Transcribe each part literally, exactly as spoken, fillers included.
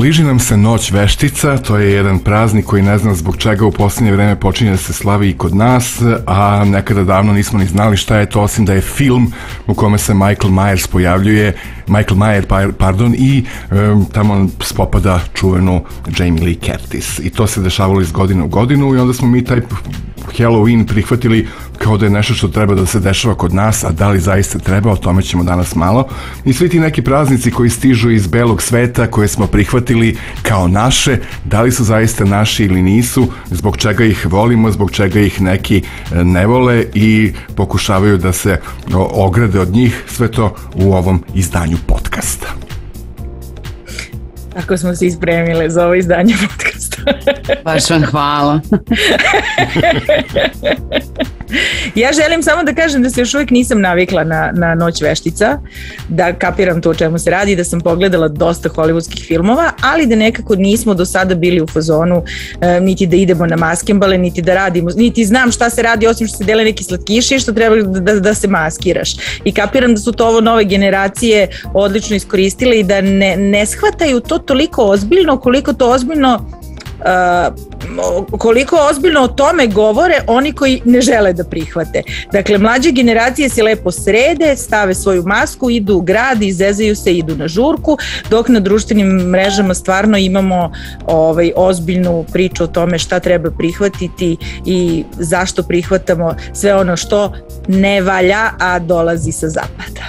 bliži nam se Noć veštica, to je jedan praznik koji ne znam zbog čega u posljednje vreme počinje da se slavi i kod nas, a nekada davno nismo ni znali šta je to, osim da je film u kome se Michael Myers pojavljuje, Michael Myers, pardon, i um, tamo spopada čuvenu Jamie Lee Curtis. I to se dešavalo iz godine u godinu i onda smo mi taj Halloween prihvatili kao da je nešto što treba da se dešava kod nas, a da li zaista treba, o tome ćemo danas malo. I svi ti neki praznici koji stižu iz belog sveta, koje smo prihvatili kao naše, da li su zaista naši ili nisu, zbog čega ih volimo, zbog čega ih neki ne vole i pokušavaju da se ograde od njih, sve to u ovom izdanju podcasta. Ako smo se ispremile za ovo izdanje podcasta. Baš vam hvala. Ja želim samo da kažem da se još uvijek nisam navikla na, na Noć veštica, da kapiram to o čemu se radi, da sam pogledala dosta hollywoodskih filmova, ali da nekako nismo do sada bili u fazonu e, niti da idemo na maskembale, niti da radimo, niti znam šta se radi osim što se dele neki slatkiši što treba da, da, da se maskiraš. I kapiram da su to ovo nove generacije odlično iskoristile i da ne, ne shvataju to toliko ozbiljno koliko to ozbiljno Uh, koliko ozbiljno o tome govore oni koji ne žele da prihvate. Dakle, mlađe generacije se lepo srede, stave svoju masku, idu u grad, izezaju se, idu na žurku, dok na društvenim mrežama stvarno imamo ovaj, ozbiljnu priču o tome šta treba prihvatiti i zašto prihvatamo sve ono što ne valja, a dolazi sa zapada.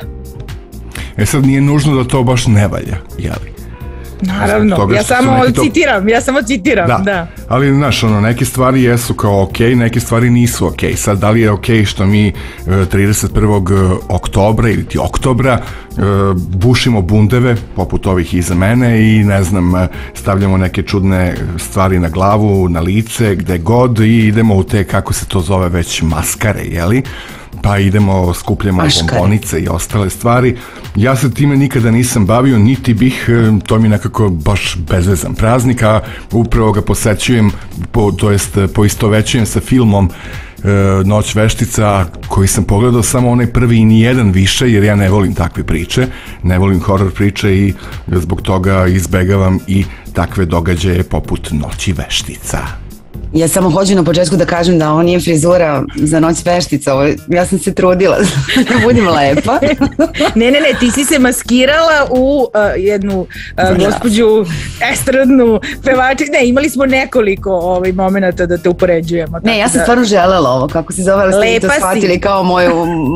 E sad nije nužno da to baš ne valja, jeli? Naravno, ja samo citiram, to... ja samo citiram, da. da. Ali, znaš, ono, neke stvari jesu kao okej, neke stvari nisu okej. Sad, da li je okej što mi trideset prvog oktobra ili ti oktobra bušimo bundeve, poput ovih iza mene i, ne znam, stavljamo neke čudne stvari na glavu, na lice, gde god i idemo u te, kako se to zove već, maskare, jeli? Pa idemo, skupljamo bombonice i ostale stvari. Ja se time nikada nisam bavio, niti bih, to mi nekako baš bezvezan praznik, a upravo ga posećujem, po, to jest poistovećujem sa filmom e, Noć veštica, koji sam pogledao samo onaj prvi i nijedan više, jer ja ne volim takve priče, ne volim horor priče i zbog toga izbegavam i takve događaje poput Noći veštica. Ja samo hoću na početku da kažem da ovo nije frizura za Noć veštica, ja sam se trudila da budem lepa. Ne, ne, ne, ti si se maskirala u uh, jednu uh, gospođu estradnu pevačicu, ne, imali smo nekoliko ovaj, momenta da te upoređujemo. Ne, ja sam da... stvarno želela ovo, kako si zove, ali ste to shvatili kao moju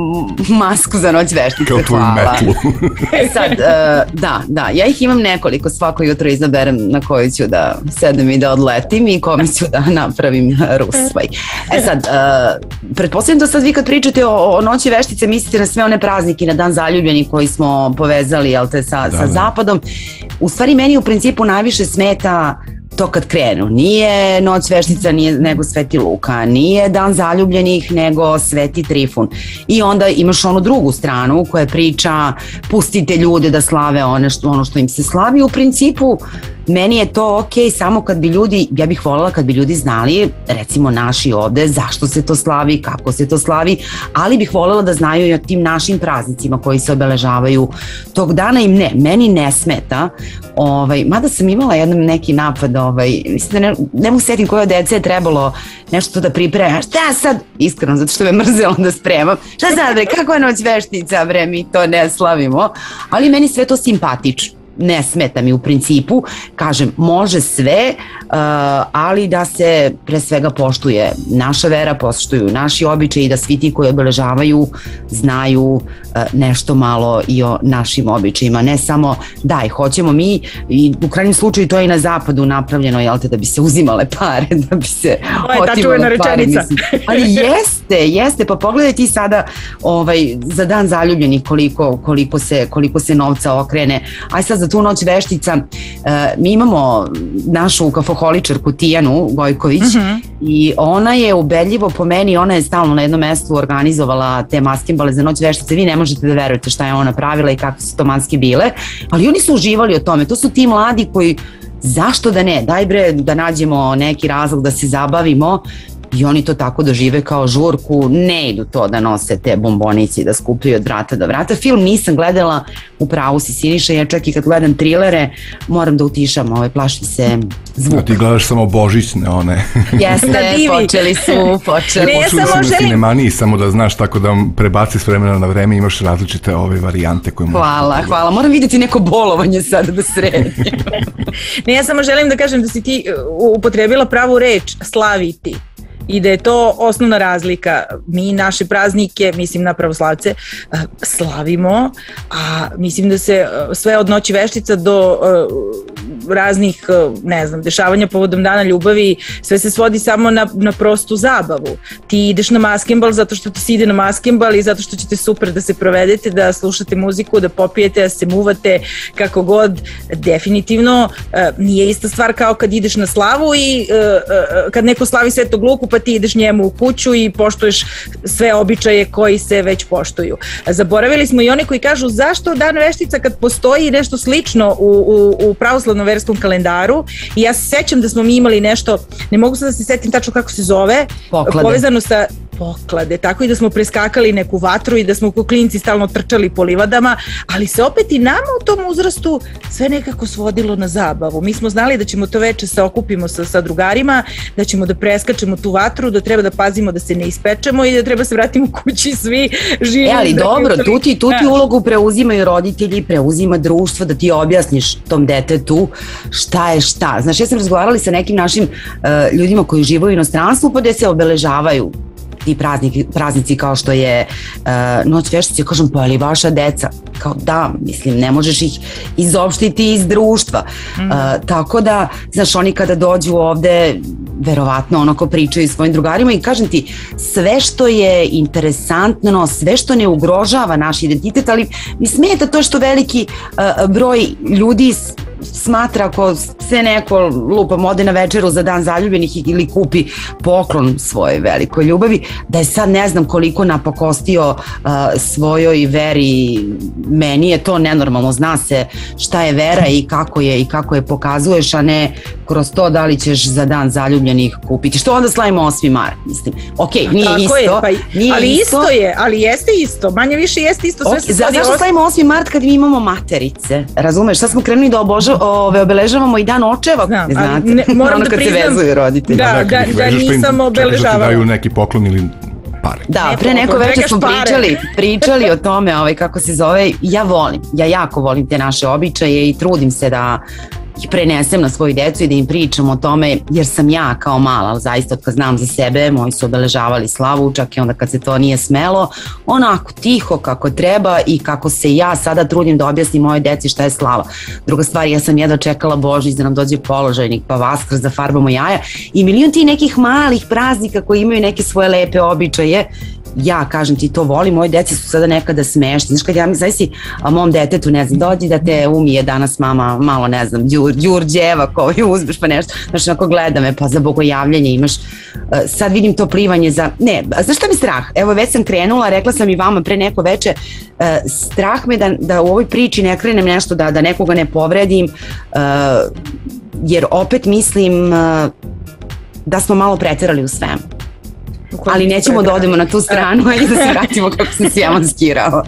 masku za Noć veštica. Kao tvoju metlu. E sad, uh, da, da, ja ih imam nekoliko, svako jutro izaberem na koju ću da sedem i da odletim i kome ću da napravim rusvaj. E sad, uh, pretpostavljam da sad vi kad pričate o, o Noći veštice mislite na sve one praznike, na Dan zaljubljenih koji smo povezali, jel te, sa, da, sa zapadom. U stvari meni u principu najviše smeta to kad krenu. Nije Noć veštica nije, nego Sveti Luka, nije Dan zaljubljenih nego Sveti Trifun. I onda imaš onu drugu stranu koja priča pustite ljude da slave ono što, ono što im se slavi. U principu meni je to ok samo kad bi ljudi, ja bih voljela kad bi ljudi znali, recimo naši ovde, zašto se to slavi, kako se to slavi, ali bih voljela da znaju i o tim našim praznicima koji se obeležavaju tog dana. Im ne, meni ne smeta, ovaj, mada sam imala jednom neki napad, ovaj, mislim da ne, ne mogu setim koje od dece je trebalo nešto da priprema, šta sad, iskreno, zato što me mrzelo da spremam, šta sad bre, kako je Noć veštica bre, mi to ne slavimo, ali meni sve to simpatično. Ne smeta mi u principu, kažem, može sve, uh, ali da se pre svega poštuje naša vera, poštuju naši običaji i da svi ti koji obeležavaju znaju uh, nešto malo i o našim običajima, ne samo daj, hoćemo mi, i u krajnjem slučaju to je i na zapadu napravljeno, jel te, da bi se uzimale pare, da bi se otimale pare, mislim. Ali jeste, jeste, pa pogledaj ti sada ovaj, za Dan zaljubljenih koliko, koliko, se, koliko se novca okrene, aj sad za tu Noć veštica, uh, mi imamo našu kafoholičarku Tijanu Gojković, uh-huh. i ona je ubedljivo po meni, ona je stalno na jednom mestu organizovala te maskembale za Noć veštice, vi ne možete da verujete šta je ona pravila i kako su to maske bile, ali oni su uživali o tome, to su ti mladi koji, zašto da ne, daj bre da nađemo neki razlog da se zabavimo. i oni to tako dožive kao žurku, ne idu to da nose te bombonici, da skupljaju od vrata do vrata. Film nisam gledala, u pravu si Siniša, ja čak i kad gledam trilere moram da utišam, ovaj, plaši se zvuk. A ti gledaš samo božićne one. Jeste, počeli su, počeli. Ne, počeli su u Cinemaniji, samo da znaš, tako da prebaci s vremena na vreme, imaš različite ove varijante koje možeš. Hvala, hvala, moram vidjeti neko bolovanje sada da sredim. Ne, ja samo želim da kažem da si ti upotrebila pravu reč, slaviti. I da je to osnovna razlika. Mi naše praznike, mislim na pravoslavce, slavimo, a mislim da se sve od Noći veštica do raznih, ne znam, dešavanja povodom Dana ljubavi, sve se svodi samo na, na prostu zabavu. Ti ideš na maskembal zato što ti se ide na maskembal i zato što ćete super da se provedete, da slušate muziku, da popijete, da se muvate, kako god. Definitivno nije ista stvar kao kad ideš na slavu i kad neko slavi Svetog Luku pa ti ideš njemu u kuću i poštuješ sve običaje koji se već poštuju. Zaboravili smo i oni koji kažu zašto Dan veštica kad postoji nešto slično u, u, u pravoslavnom verskom kalendaru, i ja se sećam da smo mi imali nešto, ne mogu sad da se setim tačno kako se zove, Poklade. Povezano sa poklade, tako i da smo preskakali neku vatru i da smo ko klinci stalno trčali po livadama, ali se opet i nama u tom uzrastu sve nekako svodilo na zabavu. Mi smo znali da ćemo to veče se okupimo sa, sa drugarima, da ćemo da preskačemo tu vatru, da treba da pazimo da se ne ispečemo i da treba se vratimo kući svi živimo. E, ali dobro, tu ti, tu ti ulogu preuzimaju roditelji, preuzima društvo, da ti objasniš tom detetu šta je šta. Znaš, ja sam razgovarala sa nekim našim uh, ljudima koji žive u inostranstvu, pa gde se obeležavaju ti praznici, praznici kao što je uh, Noć veštica, kažem, pa ali vaša deca? Kao da, mislim, ne možeš ih izopštiti iz društva. Mm. Uh, tako da, znaš, oni kada dođu ovde, verovatno onako pričaju svojim drugarima i kažem ti, sve što je interesantno, sve što ne ugrožava naš identitet, ali mi smeta to što veliki uh, broj ljudi smatra ako se neko lupam ode na večeru za Dan zaljubljenih ili kupi poklon svoje velikoj ljubavi, da je sad ne znam koliko napakostio uh, svojoj veri. Meni je to nenormalno, zna se šta je vera i kako je i kako je pokazuješ, a ne kroz to da li ćeš za Dan zaljubljenih kupiti. Što onda slavimo osmi mart, mislim. Ok, nije tako isto. Je, pa, nije ali isto. isto je, ali jeste isto. Manje više jeste isto. Sve okay, za, zašto os... slavimo osmi mart kad mi imamo materice? Razumeš, sad smo krenuli da oboža, ove, obeležavamo i Dan očeva. Znam, znate, ali ne, moram da kad priznam, se vezuju roditelji. Da, da, da, da nisam obeležavala. Da ti daju neki poklon ili pare. Da, pre neko večer smo pričali, pričali o tome, ovaj, kako se zove, ja volim, ja jako volim te naše običaje i trudim se da ih prenesem na svoju decu i da im pričam o tome, jer sam ja kao mala, ali zaista od kad znam za sebe, moji su obeležavali slavu, čak i onda kad se to nije smelo, onako tiho kako treba i kako se ja sada trudim da objasnim moje deci šta je slava. Druga stvar, ja sam jedva čekala Božić da nam dođe položajnik, pa Vaskrs da farbamo jaja i milion ti nekih malih praznika koji imaju neke svoje lepe običaje. Ja kažem ti to volim, moji deci su sada nekada smešni. Znaš kad ja mi zavisi a mom detetu, ne znam, dođi da te umije danas mama malo, ne znam, đur, đurđeva koju uzmeš pa nešto, znaš, onako gleda me, pa za bogojavljanje imaš, uh, sad vidim to plivanje za, ne, znaš šta mi strah? Evo već sam krenula, rekla sam i vama pre neko veče, uh, strah me da, da u ovoj priči ne krenem nešto, da, da nekoga ne povredim, uh, jer opet mislim uh, da smo malo preterali u svemu. Ali nećemo da odemo na tu stranu i da se vratimo kako sam se ja maskirao.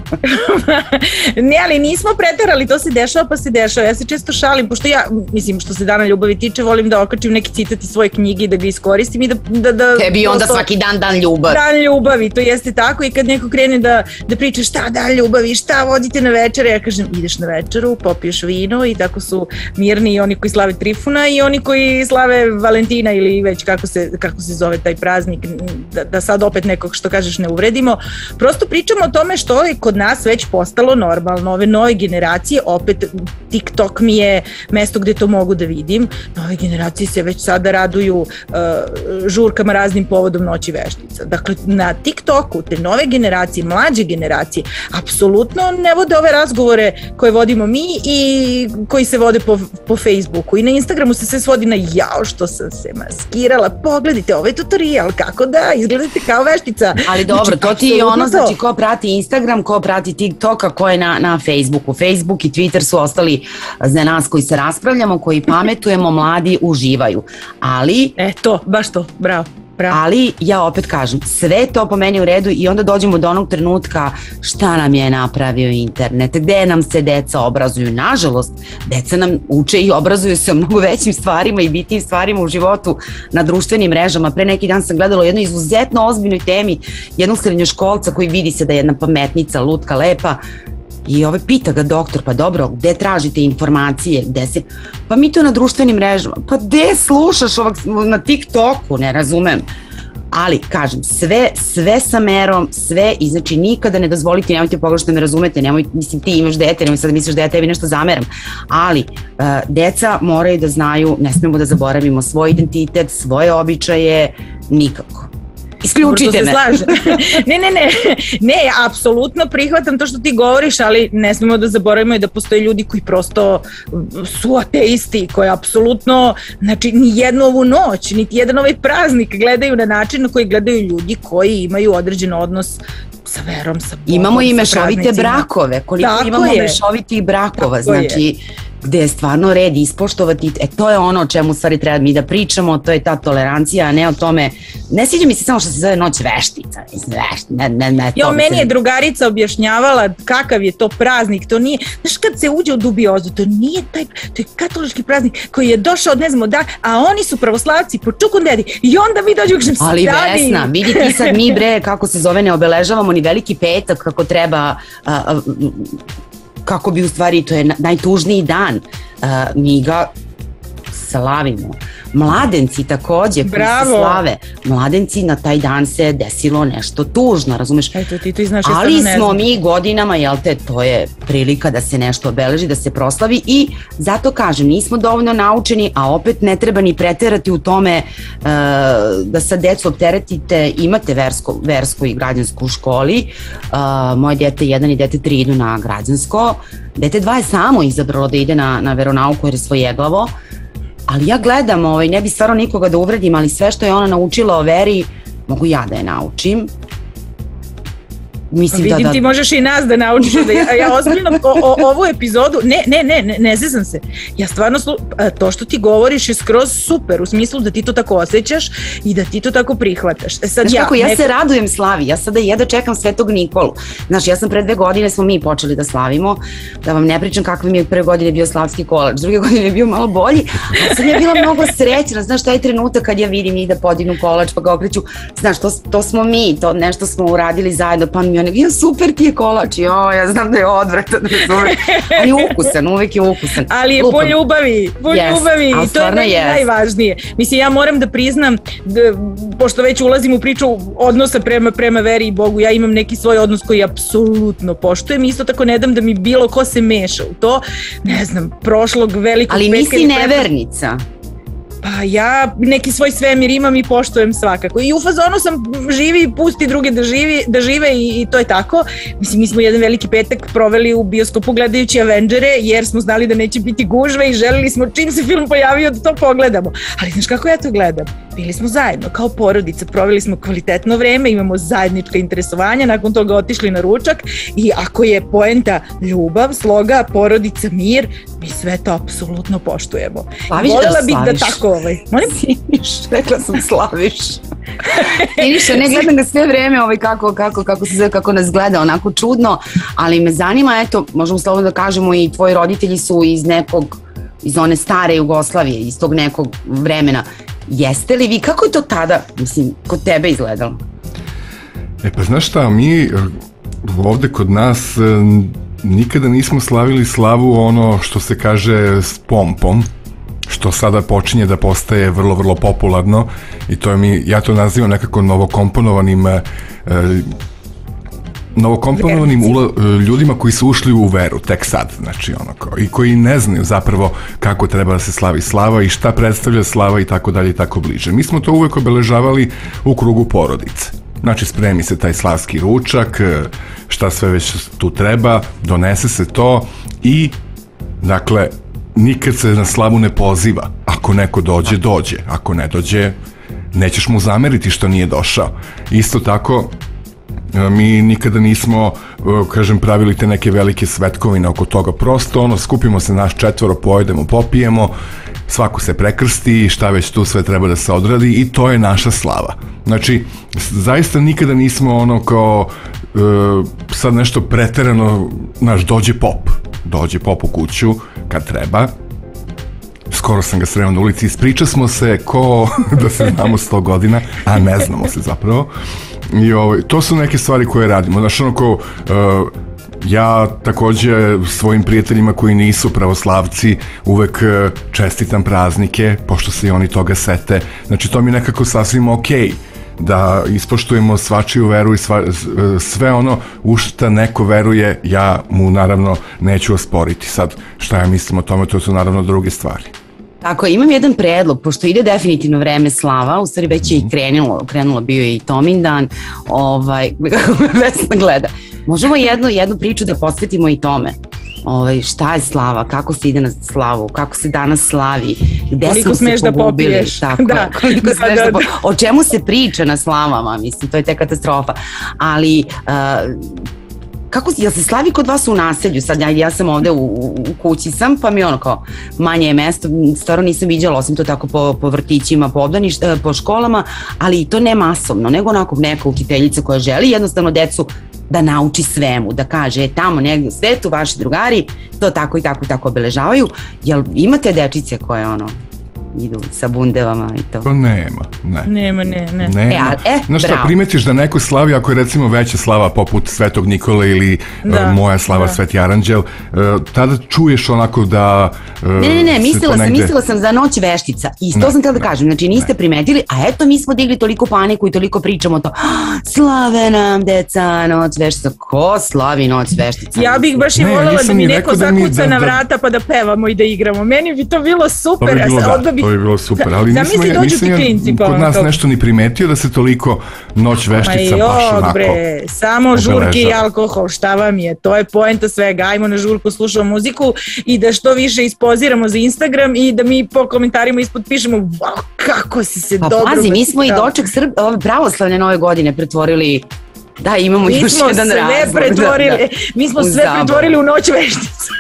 Ne, ali nismo preterali, to se dešava pa se dešava. Ja se često šalim, pošto ja, mislim, što se Dana ljubavi tiče, volim da okačim neki citat iz svoje knjige i da ga iskoristim i da... da, da Tebi onda to, svaki dan dan ljubavi. Dan ljubavi, to jeste tako i kad neko krene da, da priča šta dan ljubavi, šta vodite na večere, ja kažem ideš na večeru, popiješ vino i tako su mirni i oni koji slave Trifuna i oni koji slave Valentina ili već kako se, kako se zove taj praznik. Da, da sad opet nekog što kažeš ne uvredimo, prosto pričamo o tome što je kod nas već postalo normalno, ove nove generacije, opet TikTok mi je mesto gde to mogu da vidim, nove generacije se već sada raduju uh, žurkama raznim povodom Noći veštica. Dakle, na TikToku te nove generacije, mlađe generacije, apsolutno ne vode ove razgovore koje vodimo mi i koji se vode po, po Facebooku i na Instagramu se sve svodi na jao što sam se maskirala, pogledajte ovaj tutorial, kako da izgledate kao veštica. Ali dobro, znači, to ti je ono, znači ko prati Instagram, ko prati TikTok, a ko je na, na Facebooku. Facebook i Twitter su ostali za nas koji se raspravljamo, koji pametujemo, mladi uživaju. Ali... E to, baš to, bravo. ali ja opet kažem, sve to po meni u redu i onda dođemo do onog trenutka šta nam je napravio internet, gde nam se deca obrazuju. Nažalost, deca nam uče i obrazuju se o mnogo većim stvarima i bitnim stvarima u životu na društvenim mrežama. Pre neki dan sam gledala o jednoj izuzetno ozbiljnoj temi jednog srednjoškolca koji vidi se da je jedna pametnica, lutka, lepa. I ovaj pita ga doktor, pa dobro, gde tražite informacije, gde se... Pa mi to na društvenim mrežama, pa gde slušaš ovak na TikToku, ne razumem. Ali, kažem, sve, sve sa merom, sve i znači nikada ne dozvoliti, nemojte pogrešno me razumete, nemoj, mislim ti imaš dete, nemoj sad misliš da ja tebi nešto zameram, ali uh, deca moraju da znaju, ne smemo da zaboravimo svoj identitet, svoje običaje, nikako. Isključite me. ne, ne, ne, ne, apsolutno prihvatam to što ti govoriš, ali ne smemo da zaboravimo i da postoje ljudi koji prosto su ateisti, koji apsolutno, znači, ni jednu ovu noć, niti jedan ovaj praznik gledaju na način na koji gledaju ljudi koji imaju određen odnos sa verom, sa Bogom. Imamo i mešovite brakove, koliko tako imamo je. Mešovitih brakova, tako znači... Je. Gde je stvarno red ispoštovati, e to je ono o čemu stvari treba mi da pričamo, to je ta tolerancija, a ne o tome, ne sviđa mi se samo što se zove noć veštica, ne, ne, ne, jo, meni je drugarica objašnjavala kakav je to praznik, to nije, znaš kad se uđe u dubiozu, to nije taj, to je katolički praznik koji je došao od ne znamo da, a oni su pravoslavci po čukun dedi i onda mi dođu kažem ali stani. Vesna, vidi ti sad mi bre, kako se zove, ne obeležavamo ni veliki petak, kako treba, a, a, kako bi u stvari, to je najtužniji dan, uh, mi ga slavimo. Mladenci takođe koji se slave, mladenci na taj dan se desilo nešto tužno, razumeš? Eto, ti to iznaš, ali smo mi godinama, jel te, to je prilika da se nešto obeleži, da se proslavi i zato kažem, nismo dovoljno naučeni, a opet ne treba ni preterati u tome uh, da sa decu opteretite, imate versko, versko i građansko u školi, uh, moje dete jedan i dete tri idu na građansko, dete dva je samo izabralo da ide na, na veronauku jer je svojeglavo. Ali ja gledam, ovaj, ne bi stvarno nikoga da uvredim, ali sve što je ona naučila o veri, mogu ja da je naučim. Mislim vidim da, da... ti možeš i nas da naučiš da ja, ja ozbiljno o, o, ovu epizodu ne, ne, ne, ne, ne zezam se ja stvarno, slu, to što ti govoriš je skroz super u smislu da ti to tako osjećaš i da ti to tako prihvataš. E sad, znaš ja, kako, ja neko... se radujem slavi, ja sada jedva čekam Svetog Nikolu. Znaš, ja sam pre dve godine smo mi počeli da slavimo, da vam ne pričam kakvi mi je prve godine bio slavski kolač, druge godine je bio malo bolji, a sam ja bila mnogo srećna, znaš, taj trenutak kad ja vidim njih da podignu kolač pa ga okreću, znaš, to, to smo mi, to nešto smo uradili zajedno, pa mi on, ja super ti je kolač, jo, ja znam da je odvratan, ali ukusan, uvek je ukusan. Ali je po ljubavi, po yes, ljubavi i to je yes. najvažnije. Mislim, ja moram da priznam, da, pošto već ulazim u priču odnosa prema, prema veri i Bogu, ja imam neki svoj odnos koji apsolutno poštujem, isto tako ne dam da mi bilo ko se meša u to, ne znam, prošlog velikog ali petka. Ali nisi nevernica. Pa ja neki svoj svemir imam i poštujem svakako. I u fazonu sam živi, pusti druge da, živi, da žive i, i to je tako. Mislim, mi smo jedan veliki petak proveli u bioskopu gledajući Avengere jer smo znali da neće biti gužve i želeli smo čim se film pojavio da to pogledamo. Ali znaš kako ja to gledam? Bili smo zajedno kao porodica, proveli smo kvalitetno vreme, imamo zajednička interesovanja, nakon toga otišli na ručak i ako je poenta ljubav, sloga, porodica, mir, mi sve to apsolutno poštujemo. Slaviš voljela da bih da tako ovaj. Molim? Siniš, rekla sam slaviš. Siniša, ne gledam ga sve vreme ovaj kako, kako, kako se zove, kako nas gleda, onako čudno, ali me zanima, eto, možemo slobodno da kažemo i tvoji roditelji su iz nekog, iz one stare Jugoslavije, iz tog nekog vremena. Jeste li vi, kako je to tada, mislim, kod tebe izgledalo? E pa znaš šta, mi ovde kod nas nikada nismo slavili slavu ono što se kaže s pompom, što sada počinje da postaje vrlo, vrlo popularno i to je mi, ja to nazivam nekako novokomponovanim e, novokomponovanim ula, ljudima koji su ušli u veru tek sad, znači ono kao, i koji ne znaju zapravo kako treba da se slavi slava i šta predstavlja slava i tako dalje i tako bliže. Mi smo to uvek obeležavali u krugu porodice. Znači spremi se taj slavski ručak, šta sve već tu treba, donese se to i dakle nikad se na slavu ne poziva. Ako neko dođe, dođe. Ako ne dođe, nećeš mu zameriti što nije došao. Isto tako, mi nikada nismo, kažem, pravili te neke velike svetkovine oko toga. Prosto, ono, skupimo se naš četvoro, pojedemo, popijemo, svako se prekrsti, šta već tu sve treba da se odradi i to je naša slava. Znači, zaista nikada nismo ono kao uh, sad nešto preterano, znaš, dođe pop, dođe pop u kuću kad treba. Skoro sam ga sreo na ulici, ispriča smo se ko da se znamo sto godina, a ne znamo se zapravo. I ovaj, to su neke stvari koje radimo. Znaš, ono ko, uh, ja takođe svojim prijateljima koji nisu pravoslavci uvek čestitam praznike, pošto se i oni toga sete. Znači, to mi je nekako sasvim okej da ispoštujemo svačiju veru i sva, sve ono u šta neko veruje, ja mu naravno neću osporiti. Sad, šta ja mislim o tome, to su naravno druge stvari. Tako, imam jedan predlog, pošto ide definitivno vreme slava, u stvari već je i krenulo, krenulo bio je i Tomin dan, ovaj, kako me Vesna gleda. Možemo jednu, jednu priču da posvetimo i tome. Ovaj, šta je slava, kako se ide na slavu, kako se danas slavi, gde koliko smo se pogubili, da tako, da, koliko da, smeš da, da, da. O čemu se priča na slavama, mislim, to je te katastrofa. Ali, uh, kako, jel se slavi kod vas u naselju? Sad ja, ja sam ovde u, u kući sam, pa mi ono kao manje je mesto, stvarno nisam viđala, osim to tako po, po vrtićima, po, obdaniš, po školama, ali to ne masovno, nego onako neka učiteljica koja želi jednostavno decu da nauči svemu, da kaže tamo negdje u svetu vaši drugari to tako i tako i tako obeležavaju. Jel imate dečice koje ono idu sa bundevama i to? To nema, ne. Nema, ne, ne. Nema. E, e, znaš šta, primetiš da neko slavi, ako je recimo veća slava poput Svetog Nikole ili da, uh, moja slava da. Sveti Aranđel, uh, tada čuješ onako da... Uh, ne, ne, ne, mislila sam, negde... mislila sam za noć veštica. I to sam htjela da kažem, znači niste ne. primetili, a eto mi smo digli toliko paniku i toliko pričamo o to. Slave nam, deca, noć veštica. Ko slavi noć veštica? Ja bih baš i voljela da mi neko zakuca na vrata pa da pevamo i da igramo. Meni bi to bilo super. To bi bilo, da. To je bilo super, ali nisam, ja, nisam ja kod nas nešto ni primetio da se toliko noć veštica jo, baš onako bre, samo žurke i alkohol, šta vam je, to je poenta svega, ajmo na žurku, slušamo muziku i da što više ispoziramo za Instagram i da mi po komentarima ispod pišemo, wow, kako si se pa, dobro... Pa pazi, mi smo i doček Srb, ove pravoslavne nove godine pretvorili, da imamo mi još jedan razlog. Pretvorili, da, da. Mi smo sve zabavu. pretvorili u noć veštica.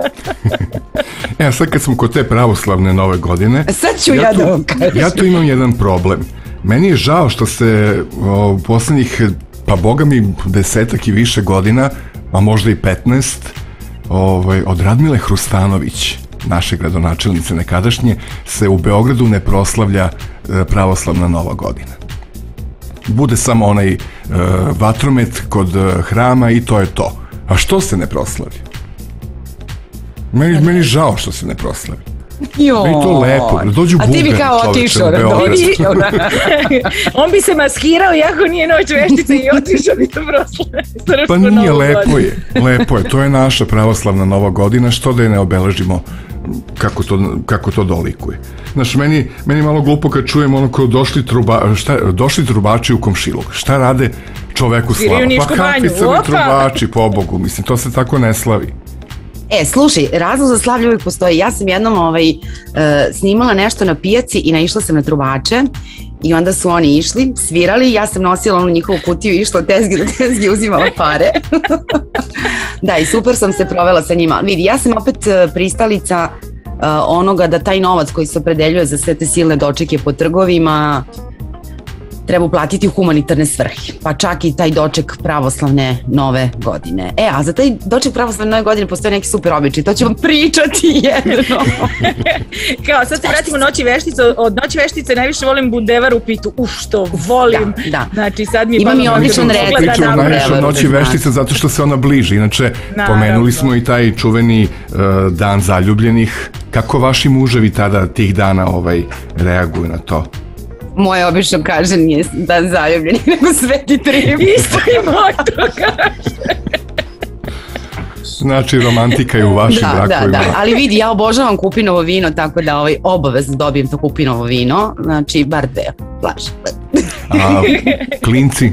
Ja, sad kad smo kod te pravoslavne nove godine, sad ću ja, ja tu, da vam kažem. Ja tu imam jedan problem. Meni je žao što se o, u poslednjih, pa boga mi, desetak i više godina, a možda i petnaest, ovaj, od Radmile Hrustanović, naše gradonačelnice nekadašnje, se u Beogradu ne proslavlja e, pravoslavna nova godina. Bude samo onaj e, vatromet kod e, hrama i to je to. A što se ne proslavi? Meni, meni žao što se ne proslavi. Jo. Meni to lepo. Dođu a ti bi kao otišao na dođi. On bi se maskirao iako nije noć veštica i otišao bi to proslave. Pa nije, lepo je. Lepo je. To je naša pravoslavna nova godina. Što da je ne obeležimo kako to, kako to dolikuje. Znaš, meni, meni malo glupo kad čujem ono ko došli, truba, šta, došli trubači u komšiluk. Šta rade čoveku slava? Pa kakvi crni trubači, pobogu. Mislim, to se tako ne slavi. E, slušaj, razlog za slavlje uvijek postoji. Ja sam jednom ovaj, uh, snimala nešto na pijaci i naišla sam na trubače i onda su oni išli, svirali, ja sam nosila onu njihovu kutiju i išla od tezgi do tezgi, uzimala pare. Da, i super sam se provela sa njima. Vidi, ja sam opet uh, pristalica uh, onoga da taj novac koji se opredeljuje za sve te silne dočeke po trgovima treba uplatiti u humanitarne svrhe, pa čak i taj doček pravoslavne nove godine. E, a za taj doček pravoslavne nove godine postoje neki super običaj, to ću vam pričati jedno. Kao, sad se vratimo noći veštice, od noći veštice najviše volim bundevar u pitu, uf, što volim. Da, da. Znači, sad mi je imam i odličan red. Pričamo najviše od noći veštice zato što se ona bliži, inače naravno. Pomenuli smo i taj čuveni uh, dan zaljubljenih. Kako vaši muževi tada tih dana ovaj, reaguju na to? Moje obično kaže nije dan zaljubljenih, nego Sveti Trim. Isto i moj to kaže. Znači romantika je u vašim da, brakovima. Da, da, ali vidi, ja obožavam kupinovo vino, tako da ovaj, obavezno dobijem to kupinovo vino, znači bar dve flaše. A klinci?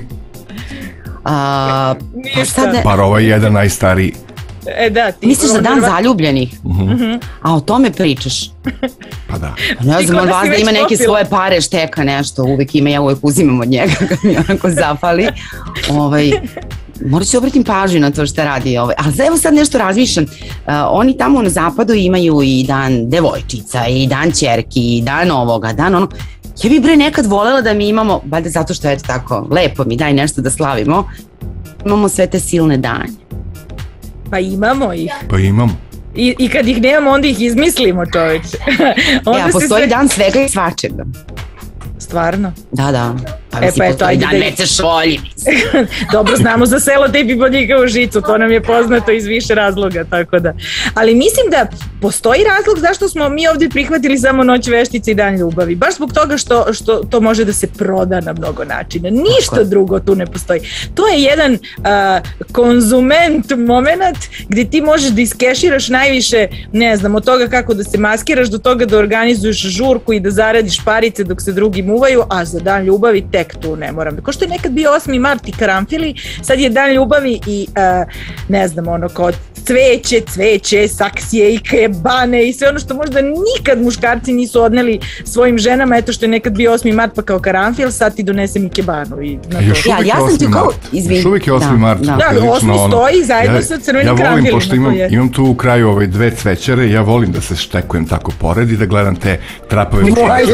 A, pa sad ne... Bar ovaj jedan najstariji. E, da, ti misliš za dan zaljubljenih? Uh-huh. A o tome pričaš? Pa da. Ne znam, od vas da ima neke svoje pare, šteka nešto, uvijek ima, ja uvijek uzimam od njega kad mi onako zapali. Ovaj, morat ću obratim pažnju na to što radi ovaj. Ali evo sad nešto razmišljam, uh, oni tamo na zapadu imaju i dan devojčica, i dan ćerki, i dan ovoga, dan onog. Ja bih bre nekad volela da mi imamo, valjda zato što eto tako, lepo mi daj nešto da slavimo, imamo sve te silne danje. Pa imamo ih. Pa imamo. I, i kad ih nemamo, onda ih izmislimo, čoveče. Ja, postoji sve... dan svega i svačega. Stvarno? Da, da. Pa e, misli, pa postoji dan da... Vece Šolji. Dobro, znamo za selotejp i bodljikavu žicu, to nam je poznato iz više razloga, tako da. Ali mislim da postoji razlog zašto smo mi ovdje prihvatili samo Noć veštice i Dan ljubavi. Baš zbog toga što, što to može da se proda na mnogo načina. Ništa tako drugo tu ne postoji. To je jedan uh, konzument moment gdje ti možeš da iskeširaš najviše, ne znam, od toga kako da se maskiraš, do toga da organizuješ žurku i da zaradiš parice dok se drugi muvaju, a za Dan ljubavi tek tu ne moram. Ko što je nekad bio osmi mart i karanfili, sad je Dan ljubavi i uh, ne znam, ono kao cveće, cveće, saksije i kebane i sve ono što možda nikad muškarci nisu odneli svojim ženama, eto što je nekad bio osmi mart pa kao karanfil, sad ti donesem i kebanu. I na to. Još uvijek ja, ja sam ti kao, izvin. Još uvijek je osmi mart. Da, da osmi stoji zajedno ja, sa crvenim ja volim, karanfilima. Pošto imam, imam tu u kraju ove dve cvećare, ja volim da se štekujem tako pored i da gledam te trapove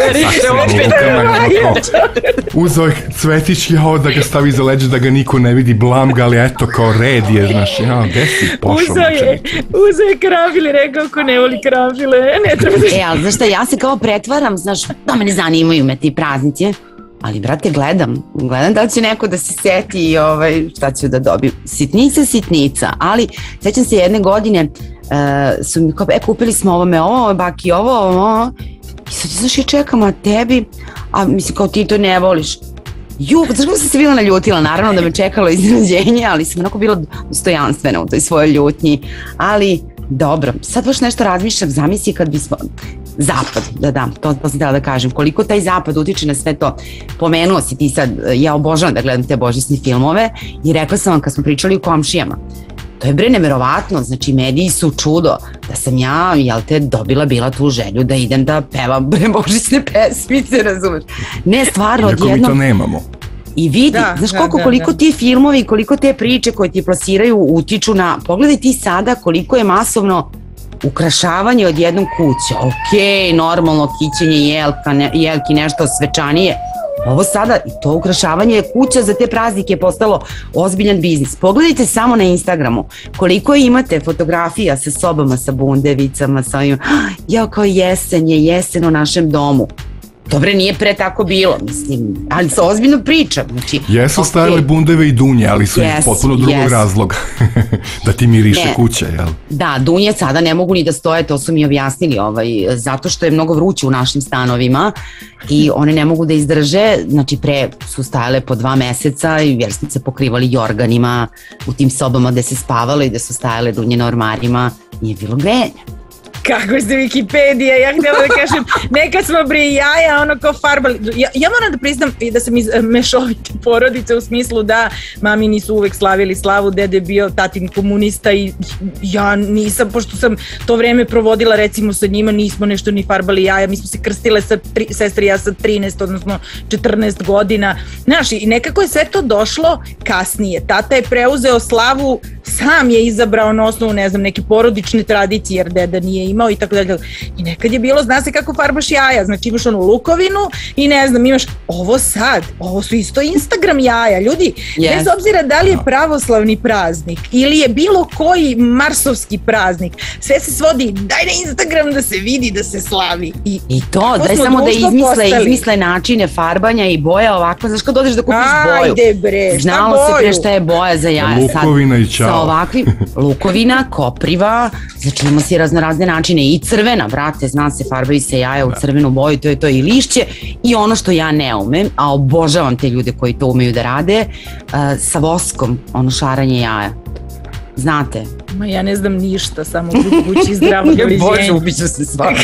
uz ovaj cvetić, jao da ga stavi za leđa da ga niko ne vidi, blam ga, ali eto kao red je, znaš, jao, gde si pošao? Uzeo je, uzeo je karanfile, rekao ko ne voli karanfile, ne treba da... E, ali znaš šta, ja se kao pretvaram, znaš, da me ne zanimaju me ti praznici, ali brate gledam, gledam da li će neko da se seti i ovaj, šta ću da dobijem. Sitnica, sitnica, ali sećam se jedne godine, uh, su mi kao, e, kupili smo ovo me ovo, baki ovo, ovo, i sad, znaš, ja čekam na tebi, a mislim kao ti to ne voliš. Ju, znaš kako sam se bila naljutila, naravno da me čekalo iznenađenje, ali sam onako bila dostojanstvena u toj svojoj ljutnji, ali dobro, sad baš nešto razmišljam, zamisli kad bismo, zapad, da da, to, to sam htjela da kažem, koliko taj zapad utiče na sve to, pomenuo si ti sad, ja obožavam da gledam te božićne filmove i rekla sam vam kad smo pričali o komšijama, to je bre neverovatno, znači mediji su čudo da sam ja, jel te, dobila bila tu želju da idem da pevam bre božićne pesmice, razumeš? Ne, stvarno, odjednom... Iako mi to nemamo. I vidi, da, znaš koliko, da, da, koliko da. Ti filmovi, koliko te priče koje ti plasiraju utiču na, pogledaj ti sada koliko je masovno ukrašavanje od jednom kuće, okej, normalno kićenje jelka, ne, jelki, nešto svečanije, ovo sada, i to ukrašavanje kuća za te praznike je postalo ozbiljan biznis. Pogledajte samo na Instagramu koliko imate fotografija sa sobama, sa bundevicama, sa ovim, jao kao jesen je, jesen u našem domu. Dobre, nije pre tako bilo, mislim, ali se ozbiljno pričam. Znači, jesu okay. Stajale bundeve i dunje, ali su yes, iz potpuno drugog yes. razloga, da ti miriše ne. Kuće, jel? Da, dunje sada ne mogu ni da stoje, to su mi objasnili, ovaj, zato što je mnogo vruće u našim stanovima i one ne mogu da izdrže, znači pre su stajale po dva meseca jer smo se pokrivali jorganima u tim sobama gde se spavalo i gde su stajale dunje na ormarima, nije bilo grejanja. Kako ste Wikipedija, ja htjela da kažem, nekad smo bre jaja, ono kao farbali. Ja, ja moram da priznam da sam iz mešovite porodice u smislu da mami nisu uvek slavili slavu, dede bio tatin komunista i ja nisam, pošto sam to vreme provodila recimo sa njima, nismo nešto ni farbali jaja, mi smo se krstile sa tri, sestri ja sa trinaest, odnosno četrnaest godina. Znaš, i nekako je sve to došlo kasnije. Tata je preuzeo slavu, sam je izabrao na osnovu, ne znam, neke porodične tradicije, jer deda nije imao i tako dalje. I nekad je bilo, zna se kako farbaš jaja, znači imaš onu lukovinu i ne znam, imaš ovo sad, ovo su isto Instagram jaja, ljudi, yes. Bez obzira da li je pravoslavni praznik ili je bilo koji marsovski praznik, sve se svodi, daj na Instagram da se vidi, da se slavi. I, I to, daj samo da izmisle, izmisle načine farbanja i boja ovako, znaš kad odeš da kupiš boju. Ajde bre, šta znalo boju? Se pre šta je boja za jaja. Lukovina sad, i čao. Sa ovakvim, lukovina, kopriva, znači imamo si razno razne načine i crvena, brate, zna se, farbaju se jaja u crvenu boju, to je to i lišće i ono što ja ne umem, a obožavam te ljude koji to umeju da rade, uh, sa voskom, ono šaranje jaja. Znate, Ma ja ne znam ništa, samo kući zdravo doviđenja. Bože, ubiću se svakako.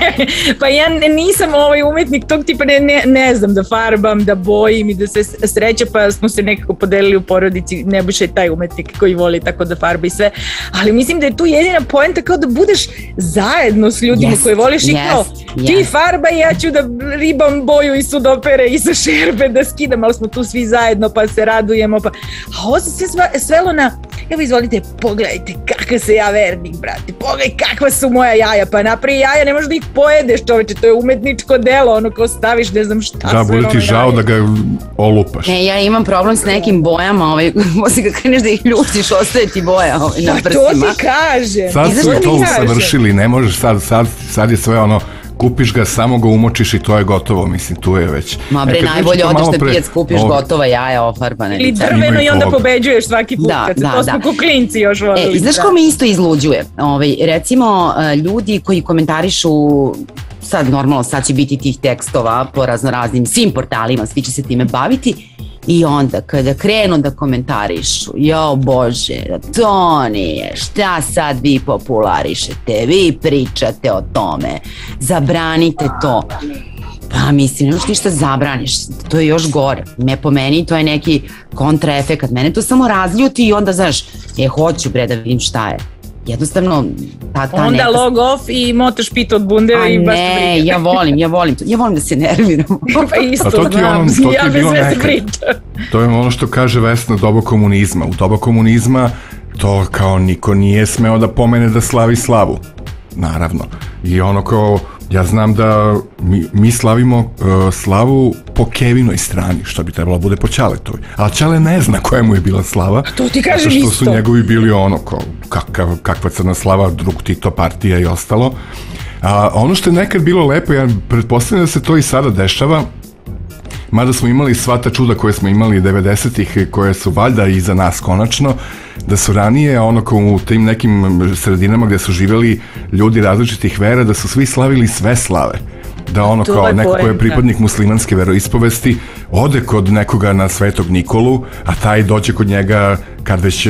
Pa ja nisam ovaj umetnik tog tipa, ne, ne, ne znam da farbam, da bojim i da sve sreće, pa smo se nekako podelili u porodici, Nebojša je taj umetnik koji voli tako da farba i sve, ali mislim da je tu jedina poenta kao da budeš zajedno s ljudima yes, koje voliš i yes, kao yes. ti farba i ja ću da ribam boju i sudopere i sa šerbe da skidam, ali smo tu svi zajedno pa se radujemo, pa a ovo se sve svelo na evo izvolite, pogledajte kakav se ja vernik, brate, pogledaj kakva su moja jaja, pa napravi jaja, ne možeš da ih pojedeš, čoveče, to je umetničko delo, ono ko staviš, ne znam šta. Da, bude ti žao da ga olupaš. Ne, ja imam problem s nekim bojama, ovaj, osim kad kreneš da ih ljučiš, ostaje ti boja ovaj, na prsima. Pa to ti kažem. Sad su to usavršili, ne možeš sad, sad, sad je sve ono, kupiš ga, samo ga umočiš i to je gotovo, mislim, tu je već. Ma bre, e, najbolje odeš na pijac, kupiš o... gotova jaja ofarbane. Ili drveno i onda pobeđuješ svaki put, da, kad se da, to smo ko klinci još volili. E, znaš ko me isto izluđuje? Ovaj, recimo, ljudi koji komentarišu, sad normalno, sad će biti tih tekstova po raznoraznim svim portalima, svi će se time baviti, i onda kada krenu da komentarišu, jo bože, to nije, šta sad vi popularišete, vi pričate o tome, zabranite to. Pa mislim, nemaš ništa zabraniš, to je još gore. Me po meni to je neki kontraefekat, mene to samo razljuti i onda znaš, e hoću bre da vidim šta je. Jednostavno ta, ta onda neka... log off i motaš pit od bundeve i baš ne, briga. ja volim, ja volim to. Ja volim da se nerviram. Pa isto to ti znam, ono, to ja ti bez veze pričam. To je ono što kaže Vesna, doba komunizma. U doba komunizma to kao niko nije smeo da pomene da slavi slavu. Naravno. I ono kao, ja znam da mi, mi slavimo uh, slavu po Kevinoj strani, što bi trebalo bude po Ćaletovoj. Ali Ćale ne zna koja mu je bila slava. To ti kažem isto. Što su njegovi bili ono, kao, kakav, kakva crna slava, drug Tito partija i ostalo. A ono što je nekad bilo lepo, ja pretpostavljam da se to i sada dešava, mada smo imali sva ta čuda koje smo imali devedesetih, koje su valjda iza nas konačno, da su ranije ono kao u tim nekim sredinama gde su živjeli ljudi različitih vera, da su svi slavili sve slave. Da ono to kao neko ko je pripadnik muslimanske veroispovesti ode kod nekoga na Svetog Nikolu, a taj dođe kod njega kad već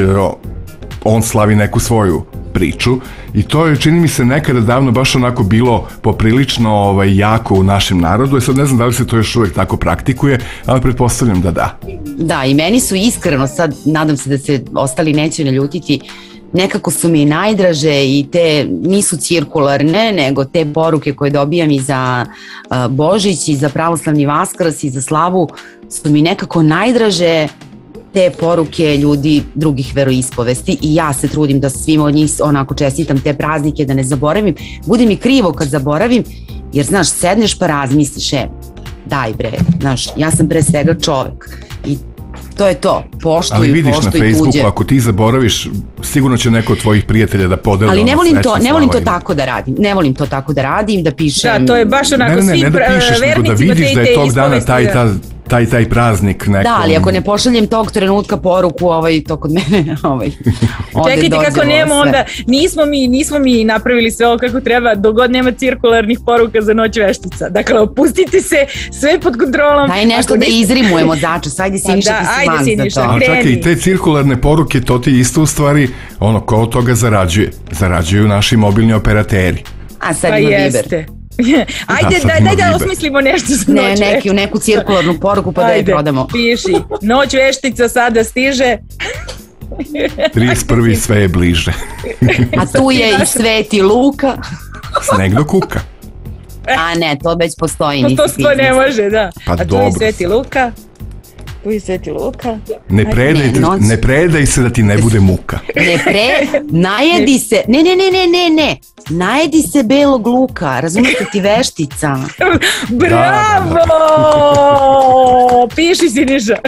on slavi neku svoju priču i to je, čini mi se, nekada davno baš onako bilo poprilično ovaj, jako u našem narodu. E sad ne znam da li se to još uvek tako praktikuje, ali pretpostavljam da da. Da, i meni su iskreno, sad nadam se da se ostali neće naljutiti, nekako su mi najdraže i te nisu cirkularne, nego te poruke koje dobijam i za uh, Božić i za pravoslavni Vaskrs i za slavu su mi nekako najdraže te poruke ljudi drugih veroispovesti i ja se trudim da svima od njih onako čestitam te praznike, da ne zaboravim. Bude mi krivo kad zaboravim, jer znaš, sedneš pa razmisliš, e, daj bre, znaš, ja sam pre svega čovek i to je to, poštuj, poštuj tuđe. Ali vidiš na Facebooku, ako ti zaboraviš, sigurno će neko od tvojih prijatelja da podeli. Ali ne volim to, ne volim to tako da radim, ne volim to tako da radim, da pišem. Da, to je baš onako ne, ne, ne, svi ne da pišeš, nego da vidiš da je tog dana taj, taj, taj, taj praznik nekom. Da, ali ako ne pošaljem tog trenutka poruku, ovaj, to kod mene, ovaj, čekajte kako nema onda, nismo mi, nismo mi napravili sve ovo kako treba, dogod nema cirkularnih poruka za noć veštica. Dakle, opustite se, sve pod kontrolom. Daj nešto ako da niste... izrimujemo začas, ajde Siniša, pa da, ti si man za to. A čekaj, i te cirkularne poruke, to ti isto u stvari, ono, ko od toga zarađuje? Zarađuju naši mobilni operateri. A sad pa ima Viber. Ajde, da, daj, daj da osmislimo nešto za ne, noć neki, neku cirkularnu poruku pa ajde, da je prodamo. Piši, noć veštica sada stiže. trideset prvi sve je bliže. A tu je i Sveti Luka. Sneg do kuka. A ne, to već postoji. To, to sto ne može, da. Pa a tu dobro. je Sveti Luka. Tu je Sveti Luka. Ne predaj, ne, noć... ne predaj se da ti ne bude muka. Ne pre, najedi se, ne, ne, ne, ne, ne, ne. Najedi se belog luka, razumijete ti veštica. Bravo! Da, da, da. Piši Siniša.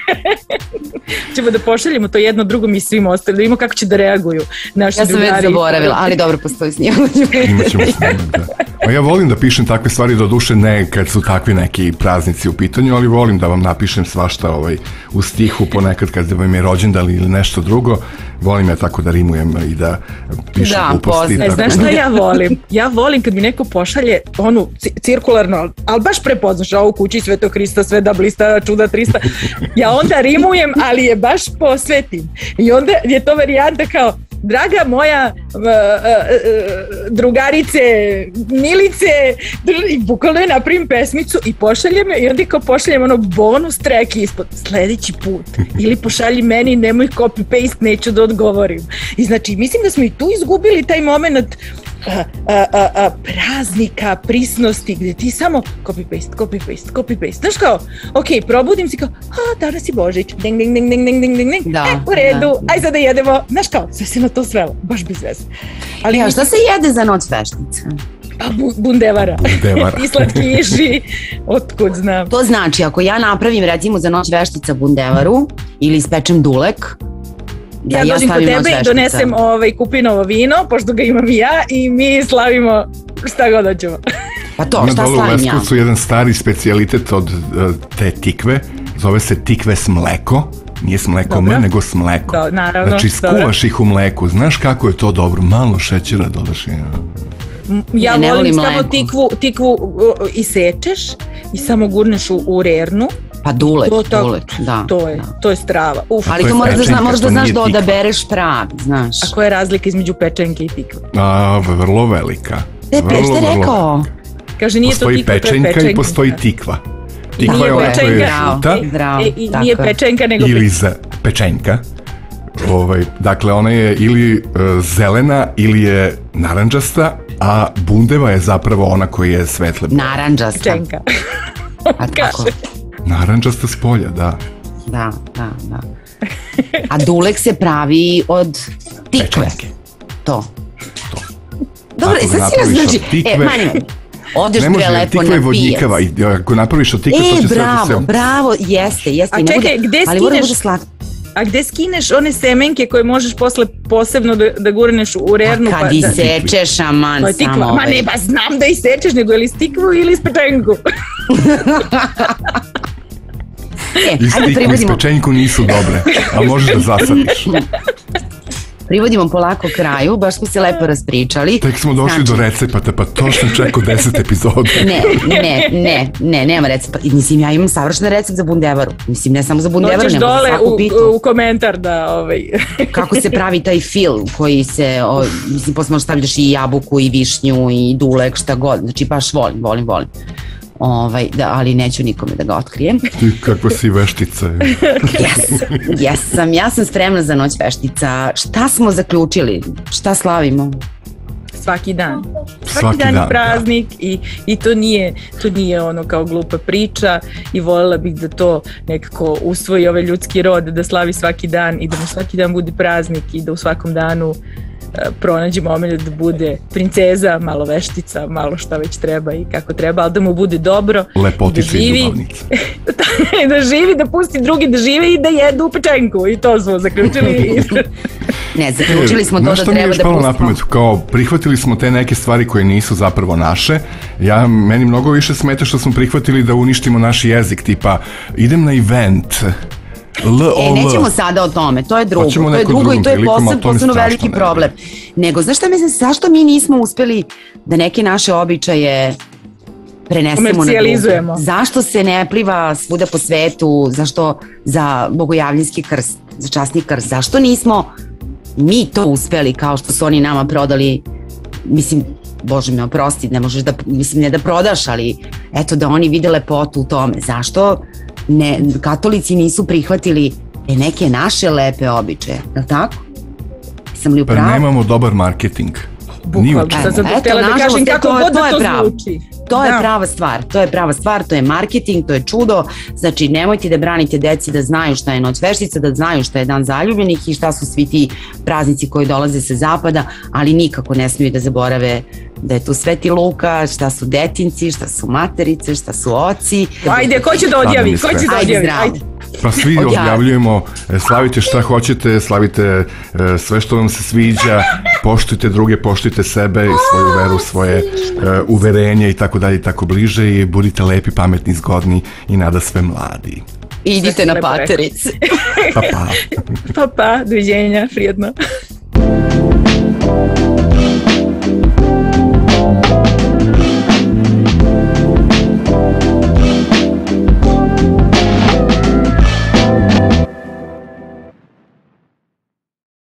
Ćemo da pošaljemo to jedno drugom i svim ostalim, da vidimo kako će da reaguju naši drugari. Ja sam već zaboravila, ali dobro, postoji snimanje. Imaćemo snimanje, da. A ja volim da pišem takve stvari, do duše ne kad su takvi neki praznici u pitanju, ali volim da vam napišem svašta ovaj, u stihu ponekad kad vam je rođendan ili nešto drugo. Volim ja tako da rimujem i da pišem da, gluposti. Da, znaš šta ja volim? Ja volim kad mi neko pošalje onu cirkularno, ali baš prepoznaš ovu kući Svetog Hrista, sve da blista, čuda trista. Ja onda rimujem, ali je baš posvetim. I onda je to varijanta kao draga moja uh, uh, uh, drugarice Milice, i bukvalno je napravim pesmicu i pošaljem je i onda kao pošaljem ono bonus track ispod sledeći put ili pošalji meni, nemoj copy paste, neću da odgovorim. I znači mislim da smo i tu izgubili taj moment A, a, a, a, praznika, prisnosti, gde ti samo copy paste, copy paste, copy paste. Znaš kao, ok, probudim si kao, a danas je Božić, ding, ding, ding, ding, ding, ding, ding, ding. Da, e, u redu, da. aj sad da jedemo. Znaš kao, sve se na to svelo, baš bez veze. Ali ja, šta se jede za noć veštica? A bu, bundevara. Bundevara. I slatkiši, otkud znam. To znači, ako ja napravim recimo za noć veštica bundevaru ili ispečem dulek, ja, ja dođem kod tebe i donesem ovaj kupinovo vino, pošto ga imam i ja, i mi slavimo šta god hoćemo. Pa to, šta slavim ja? U Leskovcu jedan stari specijalitet od uh, te tikve, zove se tikve s mleko, nije s mlekom, ne, nego s mleko. Do, naravno, znači skuvaš ih u mleku, znaš kako je to dobro, malo šećera dodaš i... Ja ne, volim ne samo tikvu, tikvu uh, isečeš i samo gurneš u, u rernu. Pa dulek, to, to, dulek, da. To je, da. to je strava. Uf. Ali to, to moraš da, zna, moraš da znaš da odabereš pravi, znaš. A koja je razlika između pečenke i tikve? A, vrlo velika. E, pe, šta je rekao? Kaže, nije postoji to tikva, pečenka, to je pečenka. I postoji tikva. Tikva nije je ona koja je žuta. Zdravo, e, i, nije pečenka, nego ili za pečenka. Ovaj, dakle, ona je ili uh, zelena ili je narandžasta, a bundeva je zapravo ona koja je svetle boje. Narandžasta. Pečenka. A tako? Narandžasta s polja, da. Da, da, da. A dulek se pravi od tikve. Pečenke. To. To. Dobro, sad si nas znači, tikve, e, manj, manj. Odeš ne može, bre lepo tikva je na vodnikava i ako napraviš od tikve, e, to će bravo, sve da se... bravo, jeste, jeste. A čekaj, gde ali mora da bude skineš, slatko. a gde skineš one semenke koje možeš posle posebno da, da gurneš u rernu? A kad pa, isečeš, aman, to je samo tikva. ovaj. Ma ne, ba znam da isečeš, nego je li stikvu ili spečenku? E, I stikvu i spečenku nisu dobre, a možeš da zasadiš. Privodimo polako kraju, baš smo se lepo raspričali. Tek smo došli znači... do recepata, pa to sam čekao deset epizoda. Ne, ne, ne, ne, nema recepta. Mislim, ja imam savršen recept za bundevaru. Mislim, ne samo za bundevaru, Noćeš nego za svaku dole pitu. u, u komentar da... Ovaj... Kako se pravi taj fil koji se, o, mislim, posle možeš stavljaš i jabuku i višnju i dulek, šta god. Znači, baš volim, volim, volim. Ovaj, da, ali neću nikome da ga otkrijem. Ti kakva si veštica. Jesam, jesam, ja sam spremna za noć veštica. Šta smo zaključili? Šta slavimo? Svaki dan. Svaki, Svaki dan, dan je praznik da. i, i to, nije, to nije ono kao glupa priča i voljela bih da to nekako usvoji ovaj ljudski rod, da slavi svaki dan i da mu svaki dan bude praznik i da u svakom danu pronađemo omilje da bude princeza, malo veštica, malo šta već treba i kako treba, ali da mu bude dobro. Lepotice da živi, i ljubavnice. da živi, da pusti drugi da žive i da jedu pečenku i to smo zaključili. Ne, zaključili smo to da treba da pustimo. Na pamet, kao prihvatili smo te neke stvari koje nisu zapravo naše. Ja, meni mnogo više smeta što smo prihvatili da uništimo naš jezik, tipa idem na event, L O L. E, nećemo sada o tome, to je drugo, to je drugo i to je posebno, posebno veliki problem. Nego, znaš šta mislim, zašto mi nismo uspeli da neke naše običaje prenesemo na druge? Zašto se ne pliva svuda po svetu, zašto za bogojavljanski krst, za časni krst, zašto nismo mi to uspeli kao što su oni nama prodali, mislim, Bože me oprosti, ne možeš da, mislim, ne da prodaš, ali eto da oni vide lepotu u tome, zašto ne, katolici nisu prihvatili neke naše lepe običaje, je li tako? Sam li u pravu? Pa nemamo dobar marketing. Bukvalno, sad sam htjela da kažem kako god da to zvuči. To je prava stvar, to je prava stvar, to je marketing, to je čudo, znači nemojte da branite deci da znaju šta je noć veštica, da znaju šta je dan zaljubljenih i šta su svi ti praznici koji dolaze sa zapada, ali nikako ne smiju da zaborave da je tu Sveti Luka, šta su detinci, šta su materice, šta su oci. Ajde, ko će da odjavi, ko će da odjavi, ajde. Pa svi odjavljujemo, slavite šta hoćete, slavite sve što vam se sviđa, poštujte druge, poštujte sebe i svoju veru, svoje uverenje i tako dalje i tako bliže i budite lepi, pametni, zgodni i nada sve mladi. Idite na Paterice. Pa pa. Pa pa, doviđenja, prijetno.